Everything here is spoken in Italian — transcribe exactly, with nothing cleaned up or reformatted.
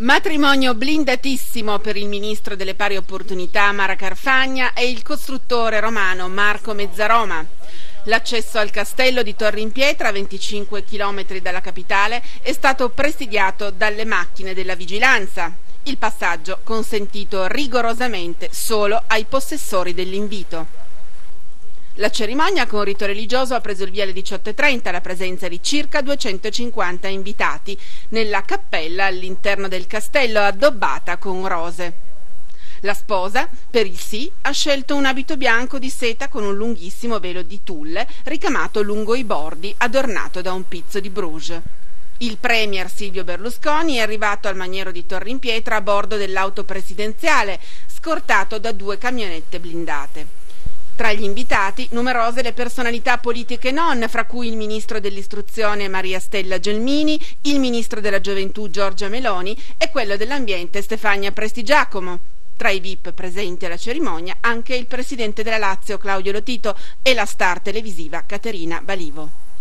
Matrimonio blindatissimo per il ministro delle pari opportunità Mara Carfagna e il costruttore romano Marco Mezzaroma. L'accesso al castello di Torre in Pietra, a venticinque chilometri dalla capitale, è stato presidiato dalle macchine della vigilanza. Il passaggio consentito rigorosamente solo ai possessori dell'invito. La cerimonia con rito religioso ha preso il via alle diciotto e trenta alla presenza di circa duecentocinquanta invitati nella cappella all'interno del castello addobbata con rose. La sposa, per il sì, ha scelto un abito bianco di seta con un lunghissimo velo di tulle ricamato lungo i bordi, adornato da un pizzo di Bruges. Il premier Silvio Berlusconi è arrivato al maniero di Torre in Pietra a bordo dell'auto presidenziale, scortato da due camionette blindate. Tra gli invitati, numerose le personalità politiche non, fra cui il ministro dell'istruzione Maria Stella Gelmini, il ministro della gioventù Giorgia Meloni e quello dell'ambiente Stefania Prestigiacomo. Tra i V I P presenti alla cerimonia anche il presidente della Lazio Claudio Lotito e la star televisiva Caterina Balivo.